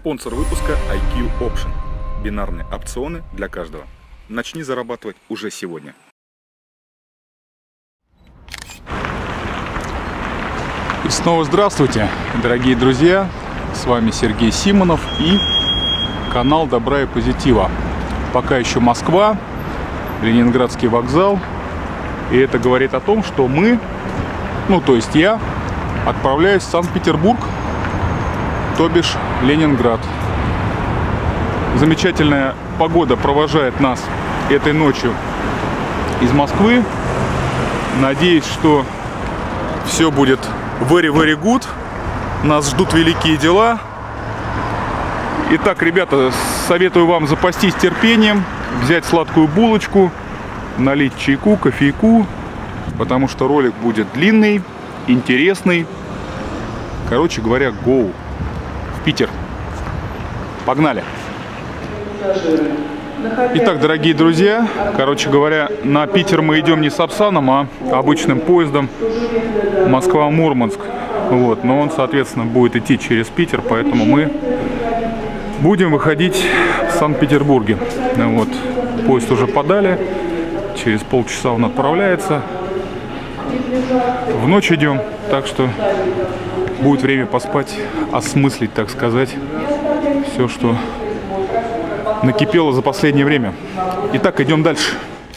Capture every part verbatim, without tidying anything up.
Спонсор выпуска ай кью Option. Бинарные опционы для каждого. Начни зарабатывать уже сегодня. И снова здравствуйте, дорогие друзья. С вами Сергей Симонов и канал Добра и Позитива. Пока еще Москва, Ленинградский вокзал. И это говорит о том, что мы, ну то есть я, отправляюсь в Санкт-Петербург, то бишь Ленинград. Замечательная погода провожает нас этой ночью из Москвы. Надеюсь, что все будет very, very good. Нас ждут великие дела. Итак, ребята, советую вам запастись терпением, взять сладкую булочку, налить чайку, кофейку, потому что ролик будет длинный, интересный. Короче говоря, go в Питер. Погнали! Итак, дорогие друзья, короче говоря, на Питер мы идем не с Сапсаном, а обычным поездом Москва-Мурманск. Вот, но он, соответственно, будет идти через Питер, поэтому мы будем выходить в Санкт-Петербурге. Вот, поезд уже подали, через полчаса он отправляется. В ночь идем, так что будет время поспать, осмыслить, так сказать, все, что накипело за последнее время. Итак, идем дальше.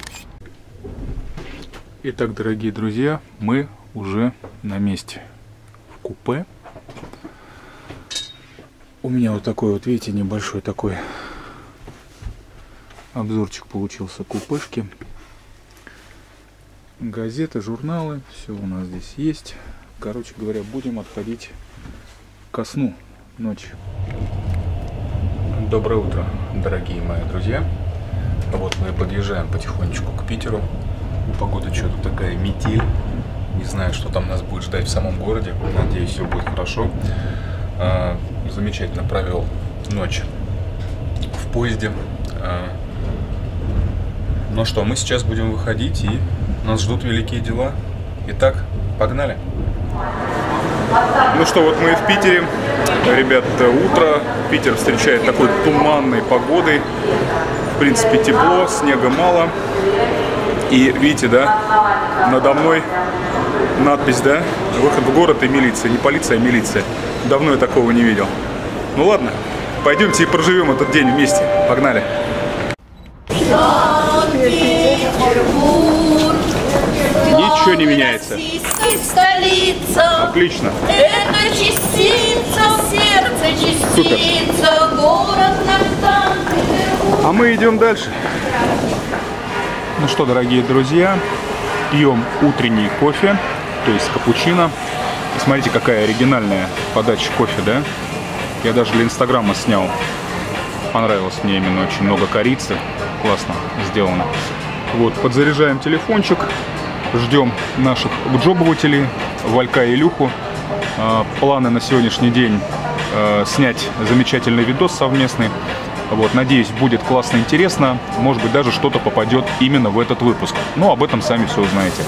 Итак, дорогие друзья, мы уже на месте. В купе. У меня вот такой вот, видите, небольшой такой обзорчик получился купешки. Газеты, журналы, все у нас здесь есть. Короче говоря, будем отходить ко сну ночью. Доброе утро, дорогие мои друзья. Вот мы подъезжаем потихонечку к Питеру. Погода что-то такая метель. Не знаю, что там нас будет ждать в самом городе. Надеюсь, все будет хорошо. Замечательно провел ночь в поезде. Ну что, мы сейчас будем выходить, и нас ждут великие дела. Итак, погнали! Ну что, вот мы в Питере. Ребят, утро. Питер встречает такой туманной погодой. В принципе, тепло, снега мало. И видите, да, надо мной надпись, да, выход в город и милиция. Не полиция, а милиция. Давно я такого не видел. Ну ладно, пойдемте и проживем этот день вместе. Погнали. Ничего не меняется. Столица. Отлично. Это частица, сердце частица, город наш Санкт-Петербург. А мы идем дальше. Ну что, дорогие друзья, пьем утренний кофе, то есть капучино. И смотрите, какая оригинальная подача кофе, да? Я даже для инстаграма снял. Понравилось мне именно, очень много корицы. Классно сделано. Вот, подзаряжаем телефончик. Ждем наших джобователей, Валька и Илюху. Планы на сегодняшний день снять замечательный видос совместный. Вот, надеюсь, будет классно, интересно. Может быть, даже что-то попадет именно в этот выпуск. Но об этом сами все узнаете.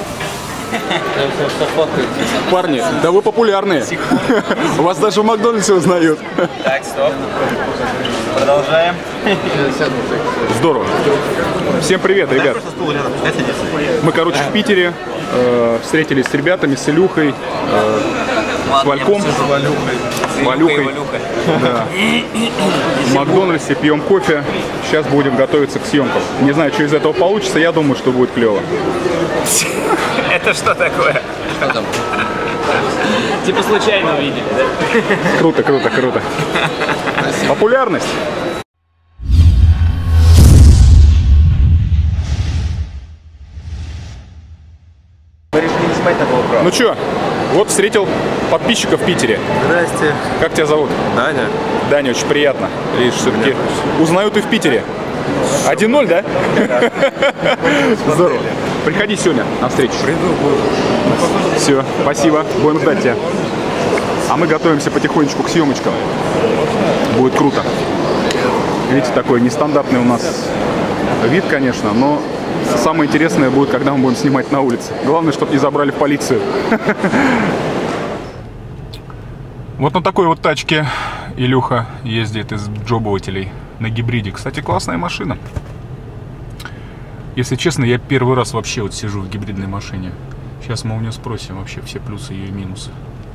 Парни, да вы популярные. Вас даже в Макдональдсе узнают. Так, стоп. Продолжаем. Здорово. Всем привет, ребят. Мы, короче, в Питере э, встретились с ребятами, с Илюхой, э, с Вальком, с Валюхой. Да. В Макдональдсе пьем кофе. Сейчас будем готовиться к съемкам. Не знаю, что из этого получится. Я думаю, что будет клево. Это что такое? Что там? Типа случайно увидели, да? Круто, круто, круто. Популярность. Ну чё, вот встретил подписчиков в Питере. Здрасте. Как тебя зовут? Даня. Даня, очень приятно. Видишь, все-таки узнают и в Питере. один ноль, да? Здорово. Приходи сегодня на встречу. Приду, буду. Все, спасибо. Будем ждать тебя. А мы готовимся потихонечку к съемочкам. Будет круто. Видите, такой нестандартный у нас вид, конечно, но самое интересное будет, когда мы будем снимать на улице. Главное, чтобы не забрали в полицию. Вот на такой вот тачке Илюха ездит из джобователей на гибриде. Кстати, классная машина. Если честно, я первый раз вообще вот сижу в гибридной машине. Сейчас мы у нее спросим вообще все плюсы ее и минусы.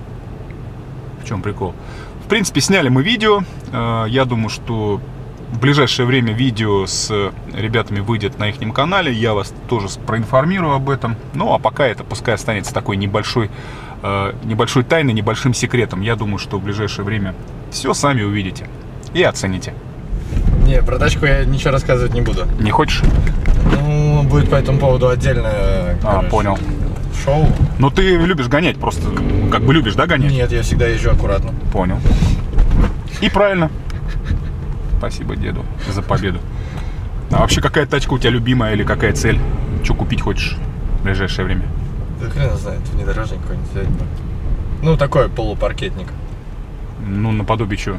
В чем прикол? В принципе, сняли мы видео. Я думаю, что в ближайшее время видео с ребятами выйдет на их канале. Я вас тоже проинформирую об этом. Ну, а пока это пускай останется такой небольшой, небольшой тайной, небольшим секретом. Я думаю, что в ближайшее время все сами увидите и оцените. Не, про тачку я ничего рассказывать не буду. Не хочешь? Ну, будет по этому поводу отдельное, А, короче, понял. шоу. Ну, ты любишь гонять, просто как бы любишь, да, гонять? Нет, я всегда езжу аккуратно. Понял. И правильно. Спасибо деду за победу. А вообще, какая тачка у тебя любимая или какая цель? Что купить хочешь в ближайшее время? Да хрен знает, внедорожник какой-нибудь взять бы. Ну, такой полупаркетник. Ну, наподобие чего?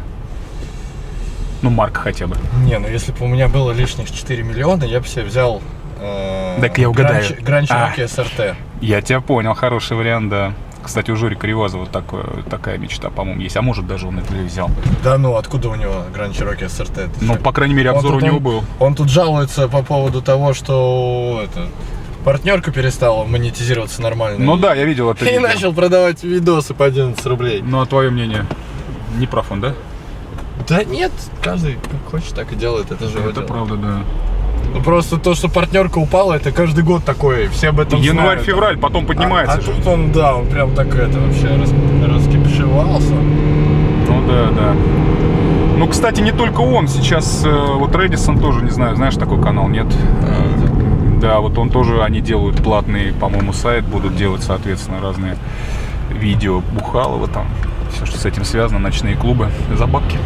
Ну, марка хотя бы. Не, ну если бы у меня было лишних четыре миллиона, я бы себе взял э, Так я угадаю. Grand А. Cherokee эс эр ти. Я тебя понял, хороший вариант, да. Кстати, у Жорика Ревазова такое, такая мечта, по-моему, есть. А может, даже он это взял. Да ну, откуда у него Grand Cherokee эс эр ти? Это Ну, всё. по крайней мере, Он обзор у тут- него он- был. Он тут жалуется по поводу того, что это, партнерка перестала монетизироваться нормально. Ну И- да, я видел это И видео. начал продавать видосы по одиннадцать рублей. Ну, а твое мнение? Не прав он, да? Да нет, каждый как хочет, так и делает, это же его Это дело. правда, да. Ну, просто то, что партнерка упала, это каждый год такое, все об этом знают. Январь-февраль, потом поднимается А, а же. тут он, да, он прям так это вообще рас, раскипишевался. Ну да, да. Ну, кстати, не только он. Сейчас э, вот Редисон тоже, не знаю, знаешь такой канал, нет? Да, вот он тоже, они делают платный, по-моему, сайт, будут делать, соответственно, разные видео Бухалова там. Все, что с этим связано, ночные клубы за бабки.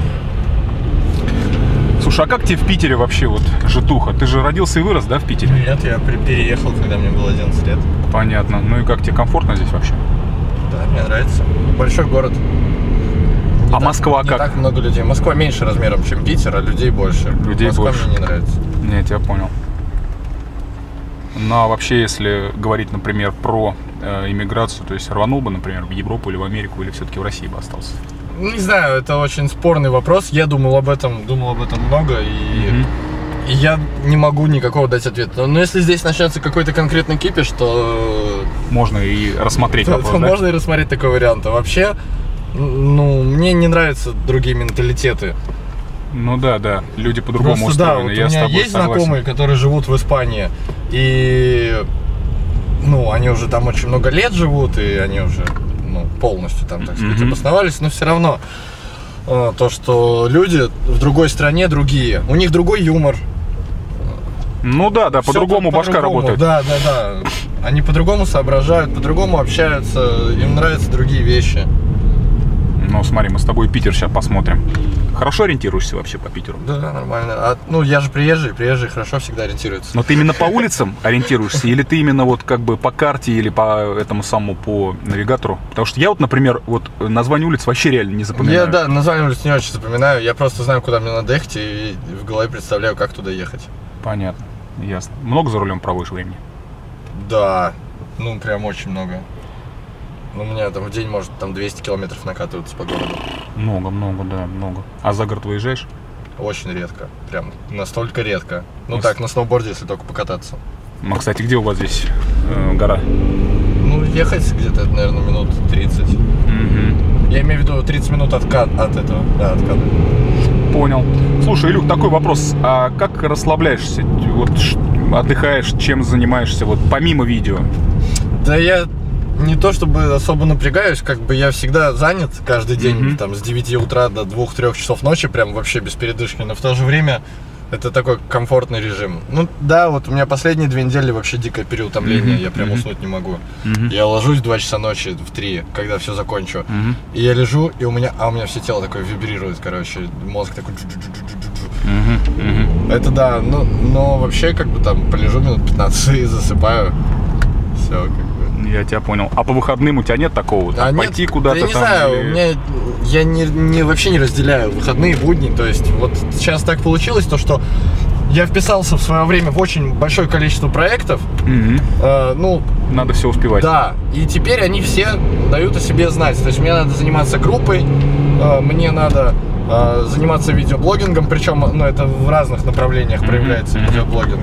Слушай, а как тебе в Питере вообще вот житуха? Ты же родился и вырос, да, в Питере? Нет, я при- переехал, когда мне было одиннадцать лет. Понятно. Ну и как тебе комфортно здесь вообще? Да, мне нравится. Большой город. Не А так- Москва не как? так много людей. Москва меньше размером, чем Питер, а людей больше. Людей Москва больше. мне не нравится. Нет, я понял. Ну а вообще, если говорить, например, про э, иммиграцию, то есть рванул бы, например, в Европу или в Америку, или все-таки в России бы остался? Не знаю, это очень спорный вопрос. Я думал об этом, думал об этом много, и, Мгм. и я не могу никакого дать ответа. Но если здесь начнется какой-то конкретный кипиш, то, Можно и рассмотреть то- вопрос, то да? можно и рассмотреть такой вариант. А вообще, ну, мне не нравятся другие менталитеты. Ну да, да, люди по-другому Просто да, устроены, вот я у с меня тобой есть согласен. знакомые, которые живут в Испании, и ну, они уже там очень много лет живут, и они уже ну, полностью там, так сказать, Мгм. обосновались, но все равно э, то, что люди в другой стране другие, у них другой юмор. Ну да, да, Всё по-другому башка по-другому. работает. Да, да, да. Они по-другому соображают, по-другому общаются, им нравятся другие вещи. Ну смотри, мы с тобой Питер сейчас посмотрим. Хорошо ориентируешься вообще по Питеру? Да, нормально. А, ну, я же приезжий, приезжие хорошо всегда ориентируются. Но ты именно по улицам ориентируешься, или ты именно вот как бы по карте или по этому самому по навигатору? Потому что я вот, например, вот название улиц вообще реально не запоминаю. Я, да, название улиц не очень запоминаю, я просто знаю, куда мне надо ехать, и в голове представляю, как туда ехать. Понятно, ясно. Много за рулем проводишь времени? Да, ну, прям очень много. Ну, у меня там в день может там двести километров накатываться по городу. Много, много, да, много. А за город выезжаешь? Очень редко, прям настолько редко. Ну, Ис- так, на сноуборде, если только покататься. Ну, кстати, где у вас здесь э, гора? Ну, ехать где-то, это, наверное, минут тридцать. Мгм. Я имею в виду тридцать минут откат от этого, да, отката. Понял. Слушай, Илюх, такой вопрос. А как расслабляешься? Вот ш- отдыхаешь, чем занимаешься, вот помимо видео? Да я не то чтобы особо напрягаюсь, как бы я всегда занят каждый день, Мгм. там, с девяти утра до двух-трёх часов ночи, прям вообще без передышки, но в то же время это такой комфортный режим. Ну да, вот у меня последние две недели вообще дикое переутомление, Мгм. я прям Мгм. уснуть не могу. Мгм. Я ложусь в два часа ночи, в три, когда все закончу. Мгм. И я лежу, и у меня, а у меня все тело такое вибрирует, короче, мозг такой джу-джу-джу-джу-джу. Мгм. Мгм. Это да, но, но вообще как бы там полежу минут пятнадцать и засыпаю. Все, как бы. Я тебя понял. А по выходным у тебя нет такого? Вот, А там, нет, пойти куда-то да я не там? знаю, или- у меня, я не, не, вообще не разделяю выходные, будни, то есть вот сейчас так получилось, то что я вписался в свое время в очень большое количество проектов, Мгм. э, ну, Надо все успевать. да, и теперь они все дают о себе знать, то есть мне надо заниматься группой, э, мне надо э, заниматься видеоблогингом, причем, ну, это в разных направлениях проявляется Mm-hmm. видеоблогинг.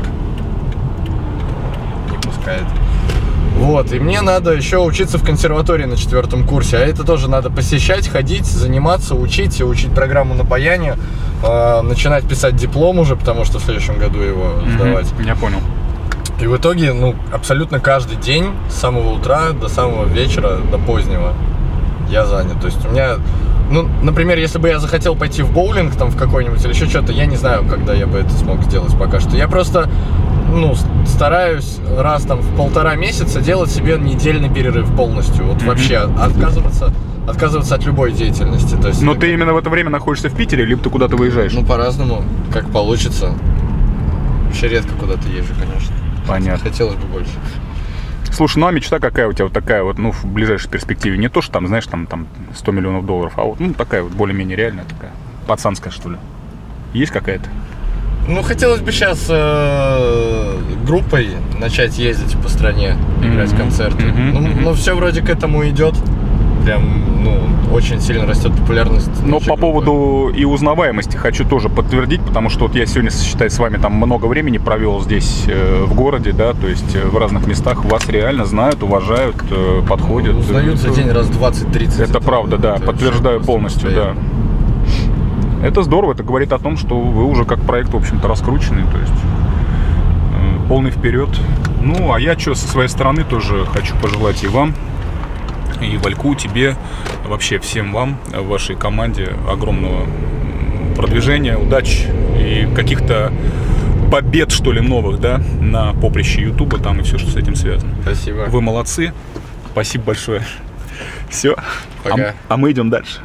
Не пускает. Вот, и мне надо еще учиться в консерватории на четвертом курсе, а это тоже надо посещать, ходить, заниматься, учить, учить программу на баяне, э, начинать писать диплом уже, потому что в следующем году его сдавать. Mm-hmm. Я понял. И в итоге, ну, абсолютно каждый день, с самого утра до самого вечера, до позднего, я занят. То есть у меня, ну, например, если бы я захотел пойти в боулинг там в какой-нибудь или еще что-то, я не знаю, когда я бы это смог сделать пока что. Я просто, ну, стараюсь раз там в полтора месяца делать себе недельный перерыв полностью. Вот mm-hmm. вообще отказываться, отказываться от любой деятельности. То есть, но это, ты именно в это время находишься в Питере, либо ты куда-то выезжаешь? Ну, по-разному, как получится. Вообще редко куда-то езжу, конечно. Понятно. Хотелось бы больше. Слушай, ну а мечта какая у тебя вот такая вот, ну, в ближайшей перспективе? Не то, что там, знаешь, там, там сто миллионов долларов, а вот, ну, такая вот более-менее реальная такая, пацанская, что ли. Есть какая-то? Ну, хотелось бы сейчас э, группой начать ездить по стране, играть Mm-hmm. концерты. Mm-hmm. Ну, Mm-hmm. ну, все вроде к этому идет. Прям, ну, очень сильно растет популярность. Но по группы. поводу и узнаваемости хочу тоже подтвердить, потому что вот я сегодня, считай, с вами там много времени провел здесь, э, в городе, да, то есть э, в разных местах. Вас реально знают, уважают, э, подходят. Ну, узнают за день раз двадцать-тридцать. Это, это правда, да, это подтверждаю полностью, да. Это здорово, это говорит о том, что вы уже как проект, в общем-то, раскрученный, то есть э, полный вперед. Ну, а я что, со своей стороны тоже хочу пожелать и вам, и Вальку, тебе, вообще всем вам, вашей команде огромного продвижения, удач и каких-то побед, что ли, новых, да, на поприще Ютуба там и все, что с этим связано. Спасибо. Вы молодцы. Спасибо большое. Все. Пока. А, а мы идем дальше.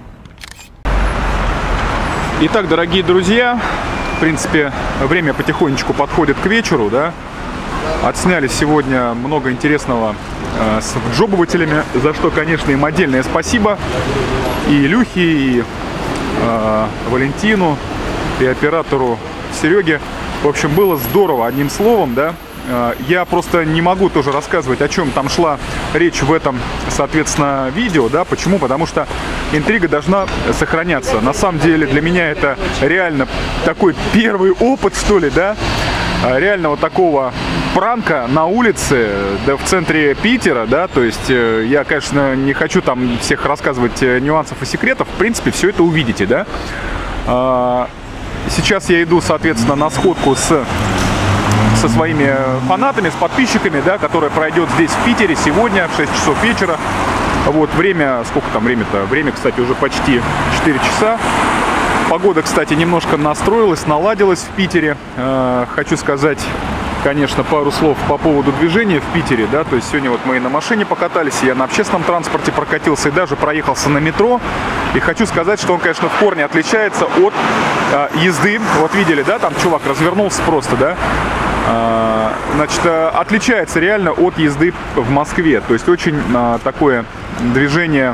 Итак, дорогие друзья, в принципе, время потихонечку подходит к вечеру, да. Отсняли сегодня много интересного э, с джобователями, за что, конечно, им отдельное спасибо. И Илюхе, и э, Валентину, и оператору Сереге. В общем, было здорово, одним словом, да. Э, я просто не могу тоже рассказывать, о чем там шла речь в этом, соответственно, видео, да. Почему? Потому что интрига должна сохраняться. На самом деле для меня это реально такой первый опыт, что ли, да. Реального такого пранка на улице, да, в центре Питера, да, то есть э, я, конечно, не хочу там всех рассказывать э, нюансов и секретов, в принципе, все это увидите, да. А, сейчас я иду, соответственно, на сходку с, со своими фанатами, с подписчиками, да, которая пройдет здесь, в Питере, сегодня в шесть часов вечера. Вот, время, сколько там время-то? Время, кстати, уже почти четыре часа. Погода, кстати, немножко настроилась, наладилась в Питере. Э, хочу сказать, конечно, пару слов по поводу движения в Питере, да, то есть сегодня вот мы и на машине покатались, и я на общественном транспорте прокатился, и даже проехался на метро. И хочу сказать, что он, конечно, в корне отличается от э, езды. Вот видели, да, там чувак развернулся просто, да. Э, значит, э, отличается реально от езды в Москве. То есть очень э, такое движение,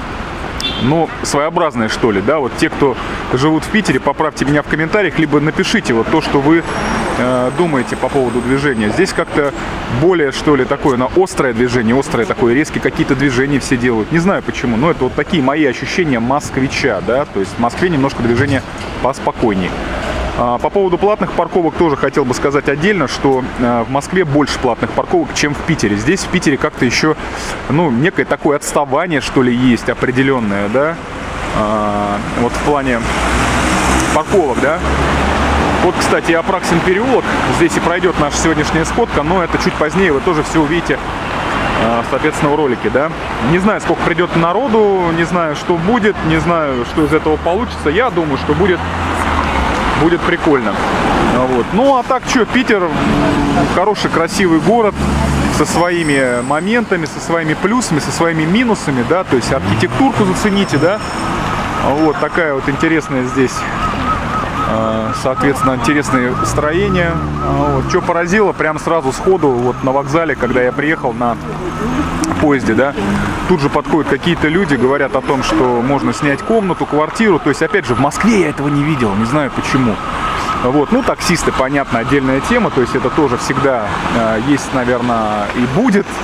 ну, своеобразное, что ли, да, вот те, кто живут в Питере, поправьте меня в комментариях, либо напишите вот то, что вы э, думаете по поводу движения. Здесь как-то более, что ли, такое, на острое движение, острое такое, резкие какие-то движения все делают, не знаю почему, но это вот такие мои ощущения москвича, да, то есть в Москве немножко движение поспокойнее. По поводу платных парковок тоже хотел бы сказать отдельно, что в Москве больше платных парковок, чем в Питере. Здесь в Питере как-то еще, ну, некое такое отставание, что ли, есть определенное, да, вот в плане парковок, да. Вот, кстати, Апраксин переулок, здесь и пройдет наша сегодняшняя сходка, но это чуть позднее, вы тоже все увидите, соответственно, в ролике, да. Не знаю, сколько придет народу, не знаю, что будет, не знаю, что из этого получится. Я думаю, что будет... Будет прикольно. Вот. Ну а так что, Питер хороший, красивый город со своими моментами, со своими плюсами, со своими минусами, да, то есть архитектурку зацените, да. Вот такая вот интересная здесь, соответственно, интересные строения. Вот. Что поразило, прям сразу сходу, вот на вокзале, когда я приехал на поезде, да, тут же подходят какие-то люди, говорят о том, что можно снять комнату, квартиру. То есть, опять же, в Москве я этого не видел, не знаю почему. Вот, ну, таксисты, понятно, отдельная тема, то есть это тоже всегда э, есть, наверное, и будет,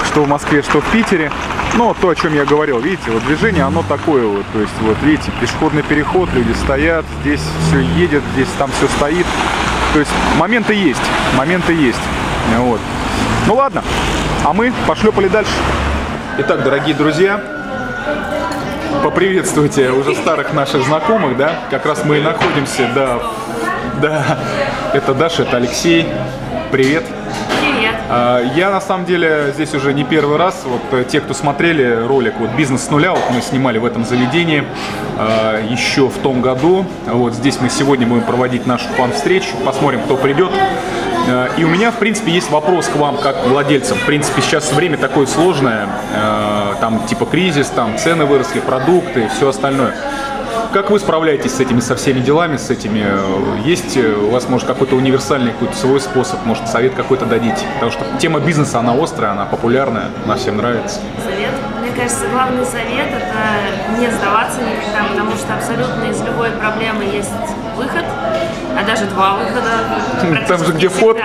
что в Москве, что в Питере. Но то, о чем я говорил, видите, вот движение, оно такое вот, то есть вот видите, пешеходный переход, люди стоят, здесь все едет, здесь там все стоит. То есть моменты есть, моменты есть. Вот. Ну ладно, а мы пошлепали дальше. Итак, дорогие друзья, поприветствуйте уже старых наших знакомых, да? Как раз мы и находимся, да, да. Это Даша, это Алексей. Привет. Привет. Я на самом деле здесь уже не первый раз. Вот те, кто смотрели ролик вот «Бизнес с нуля», вот мы снимали в этом заведении еще в том году. Вот здесь мы сегодня будем проводить нашу фан-встречу. Посмотрим, кто придет. И у меня, в принципе, есть вопрос к вам, как к владельцам. В принципе, сейчас время такое сложное. Там типа кризис, там цены выросли, продукты, все остальное. Как вы справляетесь с этими, со всеми делами, с этими? Есть у вас, может, какой-то универсальный, какой-то свой способ, может, совет какой-то дадите? Потому что тема бизнеса, она острая, она популярная, она всем нравится. Совет? Мне кажется, главный совет – это не сдаваться никогда, потому что абсолютно из любой проблемы есть выход, а даже два выхода. Там же где вход.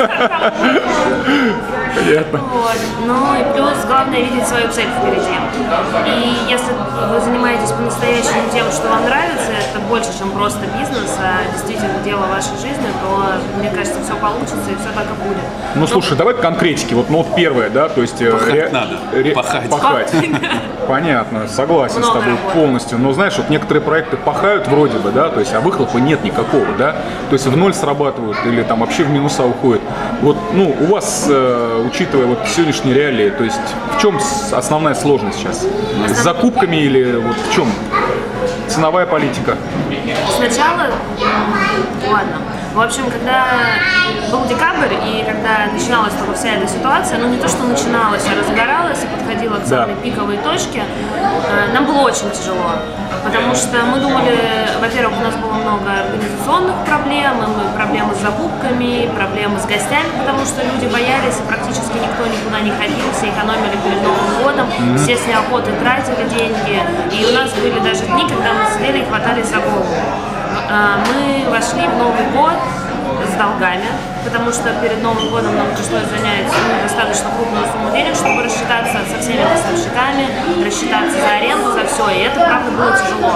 Понятно. Вот. Ну и плюс главное видеть свою цель впереди. И если вы занимаетесь по-настоящему тем, что вам нравится, это больше, чем просто бизнес, а действительно дело вашей жизни, то, мне кажется, все получится и все так и будет. Ну слушай, давай конкретики. Вот, ну, вот первое, да, то есть... Пахать ре... надо. Ре... Пахать. Пахать. Понятно, согласен Много с тобой работы. полностью. Но знаешь, вот некоторые проекты пахают вроде бы, да, то есть, а выхлопа нет никакого, да. То есть в ноль срабатывают или там вообще в минуса уходят. Вот, ну, у вас, э, учитывая вот сегодняшние реалии, то есть в чем основная сложность сейчас? С закупками или вот в чем? Ценовая политика? Сначала, ладно, в общем, когда был декабрь и когда начиналась только вся эта ситуация, ну не то, что начиналась, а разгоралась и подходила к самой Да. пиковой точке, э, нам было очень тяжело, потому что мы думали, во-первых, у нас было много организационных проблем, и мы- проблемы с закупками, проблемы с гостями, потому что люди боялись, и практически никто никуда не ходил, все экономили перед Новым годом, все с неохотой тратили деньги, и у нас были даже дни, когда мы сидели и хватались за голову. А, Мы вошли в Новый год с долгами, потому что перед Новым годом нам пришлось занять ну, достаточно крупную сумму денег, чтобы рассчитаться со всеми поставщиками, рассчитаться за аренду, за все, и это, правда, было тяжело.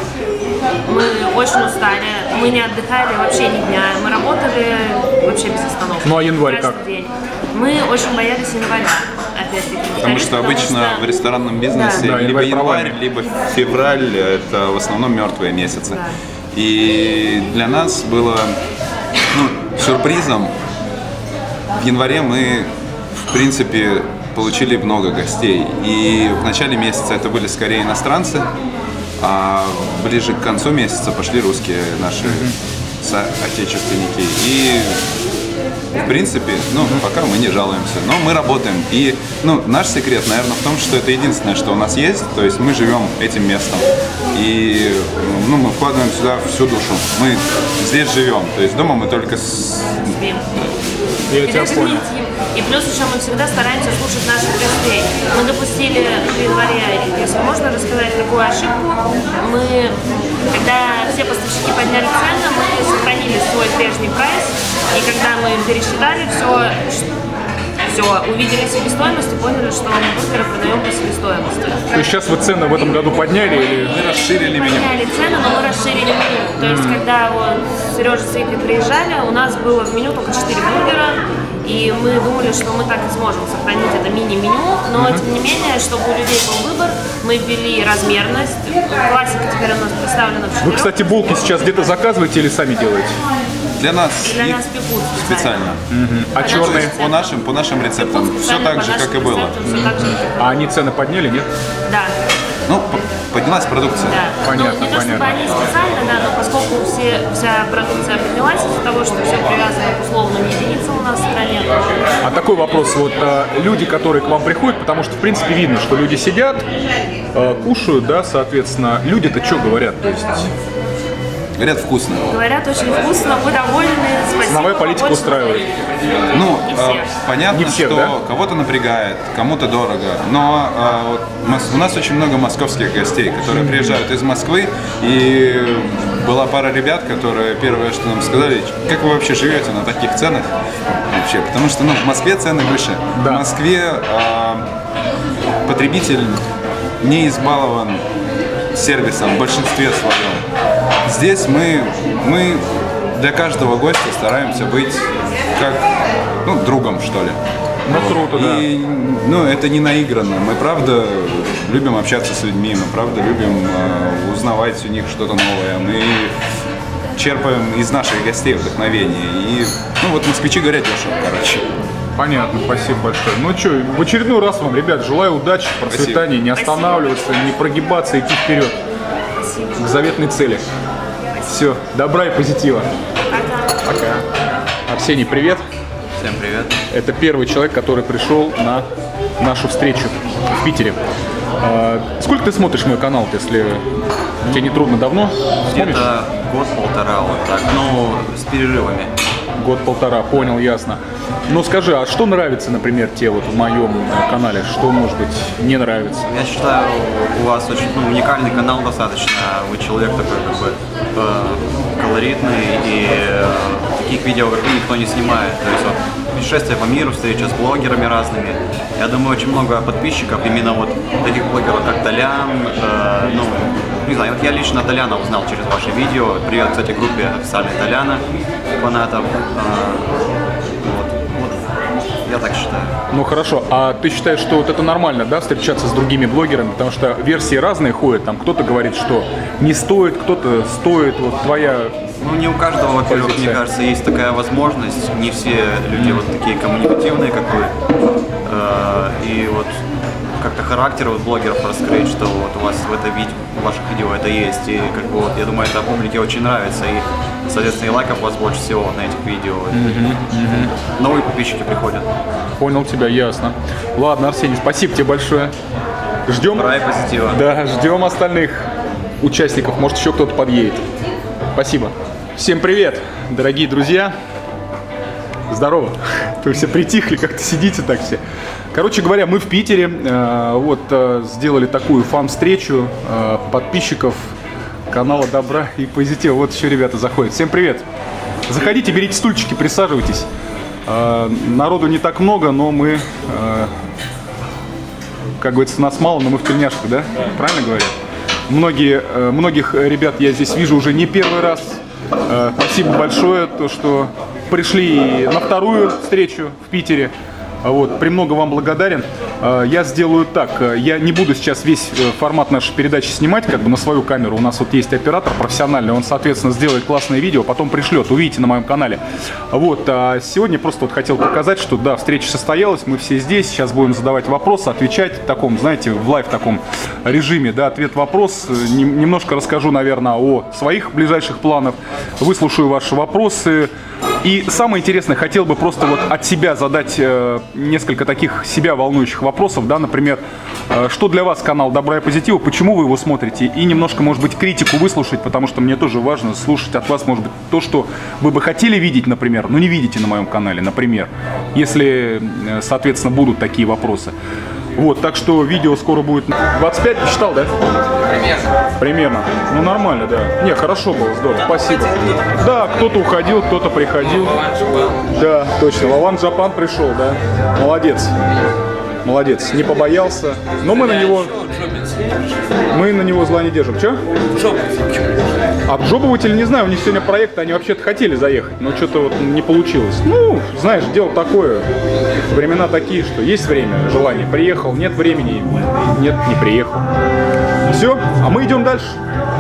Мы очень устали, мы не отдыхали вообще ни дня, мы работали вообще без остановки. Ну, а январь Каждый как? день. Мы очень боялись января, опять-таки. Потому повторюсь, что потому обычно что- в ресторанном бизнесе Да, либо январь январь, провальный. либо февраль – это в основном мертвые месяцы. Да. И для нас было ну, сюрпризом. В январе мы, в принципе, получили много гостей. И в начале месяца это были скорее иностранцы, а ближе к концу месяца пошли русские наши соотечественники. И в принципе, ну, пока мы не жалуемся, но мы работаем. И, ну, наш секрет, наверное, в том, что это единственное, что у нас есть, то есть мы живем этим местом. И, ну, мы вкладываем сюда всю душу. Мы здесь живем, то есть дома мы только с... Спим. Я И тебя даже понял. не едим. И плюс еще мы всегда стараемся слушать наших гостей. Мы допустили в январе, если можно рассказать, такую ошибку. Мы, когда все поставщики подняли цены, мы сохранили свой прежний прайс. И когда мы пересчитали все, все, увидели себестоимость и поняли, что мы бургеры продаем по себестоимости. То есть сейчас вы цены в этом году подняли или... Мы расширили меню. Подняли цены, но мы расширили меню. То есть, когда вот Сережа с Игорем приезжали, у нас было в меню только четыре бургера, и мы думали, что мы так и сможем сохранить это мини-меню, но тем не менее, чтобы у людей был выбор, мы ввели размерность. Классика теперь у нас представлена в Вы, четырех. кстати, булки сейчас где-то заказываете или сами делаете? Для нас Для их нас пекут специально. А черные? По нашим, по нашим рецептам. Пекут Все специально так по же, нашим как и было. рецептам, всё так же, как и было. А они цены подняли, нет? Да. Ну, п- поднялась продукция. Да. Понятно, ну, не то, чтобы понятно. они специально, да, но поскольку все, вся продукция поднялась из-за того, что все привязано к условным единицам у нас в стране, то А такой вопрос, вот а, люди, которые к вам приходят, потому что, в принципе, видно, что люди сидят, а, кушают, да, соответственно, люди-то что говорят, то есть... Говорят, вкусно. говорят, очень вкусно, мы довольны, спасибо. Ценовая политика побольше устраивает. приходите. Ну, Не э, всех. понятно, Не всех, что да? кого-то напрягает, кому-то дорого, но э, вот мос- у нас очень много московских гостей, которые приезжают из Москвы, и была пара ребят, которые первое, что нам сказали, как вы вообще живете на таких ценах вообще, потому что ну, в Москве цены выше. Да. В Москве э, потребитель не избалован сервисом в большинстве своем. Здесь мы, мы для каждого гостя стараемся быть как ну, другом, что ли. Ну, круто, И, да. ну, это не наигранно. Мы, правда, любим общаться с людьми, мы, правда, любим э, узнавать у них что-то новое. Мы черпаем из наших гостей вдохновение. И, ну, вот москвичи говорят дешево, короче. Понятно, спасибо большое. Ну что, в очередной раз вам, ребят, желаю удачи, процветания, Спасибо. не останавливаться, не прогибаться, идти вперед к заветной цели. Все, добра и позитива. Пока. Арсений, привет. Всем привет. Это первый человек, который пришел на нашу встречу в Питере. А, сколько ты смотришь мой канал, если тебе не трудно, давно? Смотришь? Где-то год-полтора вот так, ну, с перерывами. Год-полтора, понял, ясно. Ну скажи, а что нравится, например, тебе вот в моем э, канале? Что, может быть, не нравится? Я считаю, у вас очень ну, уникальный канал достаточно. Вы человек такой как бы э, колоритный, и э, таких видео, как вы, никто не снимает. То есть вот путешествия по миру, встреча с блогерами разными. Я думаю, очень много подписчиков именно вот таких блогеров, как Толян. Э, ну, не знаю, вот я лично Толяна узнал через ваше видео. Привет, кстати, группе официальной Толяна, фанатов. Э, Я так считаю. Ну хорошо, а ты считаешь, что вот это нормально, да, встречаться с другими блогерами? Потому что версии разные ходят, там кто-то говорит, что не стоит, кто-то стоит, вот твоя... Ну, не у каждого, во-первых, позиция. мне кажется, есть такая возможность. Не все люди вот такие коммуникативные, как вы. Э, И вот как-то характер вот блогеров раскрыть, что вот у вас в это видео, в ваших видео это есть. И как бы вот, я думаю, это публике очень нравится. И, соответственно, и лайков у вас больше всего на этих видео. Новые подписчики приходят. Понял тебя, ясно. Ладно, Арсений, спасибо тебе большое. Ждем. Добра и позитива. Да, ждем остальных участников. Может, еще кто-то подъедет. Спасибо. Всем привет, дорогие друзья. Здорово. Вы все притихли, как-то сидите так все. Короче говоря, мы в Питере. э, Вот э, сделали такую фан-встречу э, подписчиков канала Добра и Позитива. Вот еще ребята заходят. Всем привет. Заходите, берите стульчики, присаживайтесь. Э, Народу не так много, но мы, э, как говорится, нас мало, но мы в тельняшках, да? Правильно говорят? Многие, э, многих ребят я здесь вижу уже не первый раз. Э, Спасибо большое, то, что пришли на вторую встречу в Питере. Вот, премного вам благодарен. Э, Я сделаю так, э, я не буду сейчас весь э, формат нашей передачи снимать как бы на свою камеру. У нас вот есть оператор профессиональный, он, соответственно, сделает классное видео, потом пришлет, увидите на моем канале. Вот, а сегодня просто вот хотел показать, что да, встреча состоялась, мы все здесь, сейчас будем задавать вопросы, отвечать в таком, знаете, в лайв таком режиме, да, ответ-вопрос. Нем- Немножко расскажу, наверное, о своих ближайших планах, выслушаю ваши вопросы. И самое интересное, хотел бы просто вот от себя задать э, несколько таких себя волнующих вопросов, да, например, э, что для вас канал Добра и Позитива, почему вы его смотрите, и немножко, может быть, критику выслушать, потому что мне тоже важно слушать от вас, может быть, то, что вы бы хотели видеть, например, но не видите на моем канале, например, если, э, соответственно, будут такие вопросы. Вот, так что видео скоро будет. двадцать пять посчитал, да? Примерно. Примерно. Ну, нормально, да. Не, хорошо было, здорово, спасибо. Да, кто-то уходил, кто-то приходил. Да, точно. Лаван Джапан пришел, да. Молодец. Молодец. Не побоялся. Но мы на него... Мы на него зла не держим. Че? Обжопыватель, не знаю, у них сегодня проект, они вообще-то хотели заехать, но что-то вот не получилось. Ну, знаешь, дело такое, времена такие, что есть время, желание, приехал, нет времени, нет, не приехал. Все, а мы идем дальше.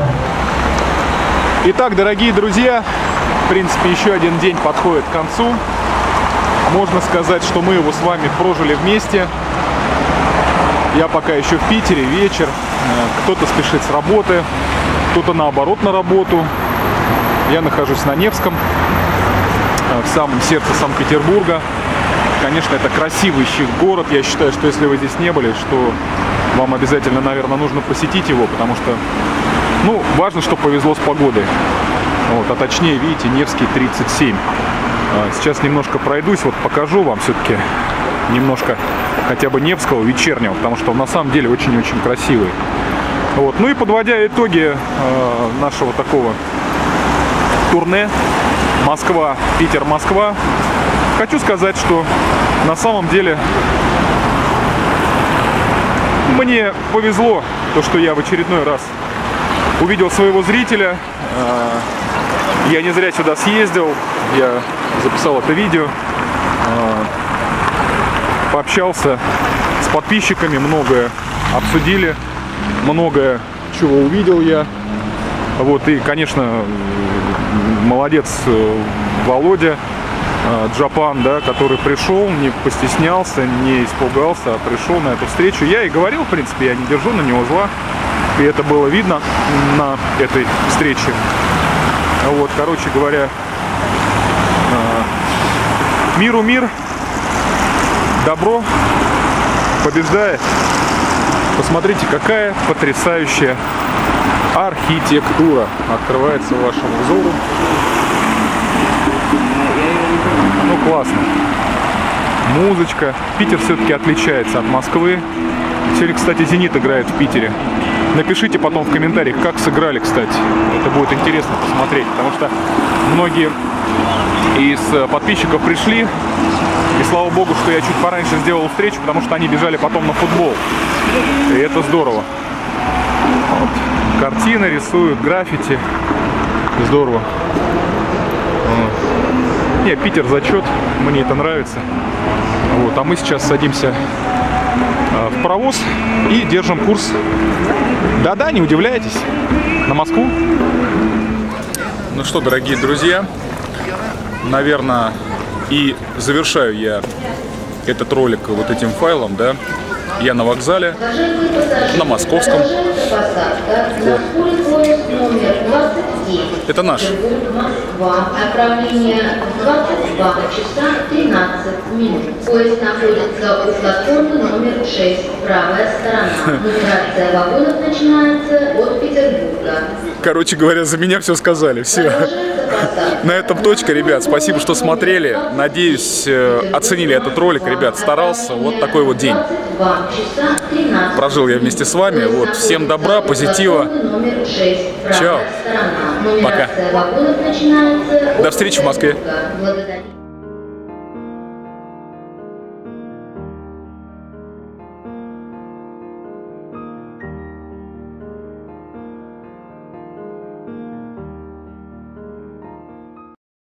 Итак, дорогие друзья, в принципе, еще один день подходит к концу. Можно сказать, что мы его с вами прожили вместе. Я пока еще в Питере, вечер, кто-то спешит с работы, кто-то наоборот на работу. Я нахожусь на Невском, в самом сердце Санкт-Петербурга. Конечно, это красивейший город. Я считаю, что если вы здесь не были, что вам обязательно, наверное, нужно посетить его, потому что, ну, важно, что повезло с погодой. Вот, а точнее, видите, Невский тридцать семь. Сейчас немножко пройдусь, вот покажу вам все-таки немножко хотя бы Невского вечернего, потому что он на самом деле очень-очень красивый. Вот. Ну и подводя итоги э, нашего такого турне Москва, Питер, Москва. Хочу сказать, что на самом деле мне повезло, то, что я в очередной раз увидел своего зрителя. Я не зря сюда съездил, я записал это видео, пообщался с подписчиками, многое обсудили, многое чего увидел я. Вот, и, конечно, молодец Володя Джапан, да, который пришел, не постеснялся, не испугался, а пришел на эту встречу. Я и говорил, в принципе, я не держу на него зла, и это было видно на этой встрече. Вот, короче говоря, миру мир, добро побеждает. Посмотрите, какая потрясающая архитектура открывается вашему взору. Ну, классно. Музычка. Питер все-таки отличается от Москвы. Сегодня, кстати, «Зенит» играет в Питере. Напишите потом в комментариях, как сыграли, кстати. Это будет интересно посмотреть, потому что многие из подписчиков пришли. И слава богу, что я чуть пораньше сделал встречу, потому что они бежали потом на футбол. И это здорово. Вот. Картины рисуют, граффити. Здорово. Не, Питер зачет, мне это нравится. Вот, а мы сейчас садимся в паровоз и держим курс. Да-да, не удивляйтесь, на Москву. Ну что, дорогие друзья, наверное, и завершаю я этот ролик вот этим файлом, да. Я на вокзале, на Московском. О. Это наш. Отправление двадцать два часа тринадцать минут. Поезд находится у платформы номер шесть, правая сторона. Нумерация вагонов начинается от Петербурга. Короче говоря, за меня все сказали. Все. На этом точка, ребят. Спасибо, что смотрели. Надеюсь, оценили этот ролик, ребят. Старался. Вот такой вот день прожил я вместе с вами. Вот. Всем добра, позитива. Чао. Пока. До встречи в Москве.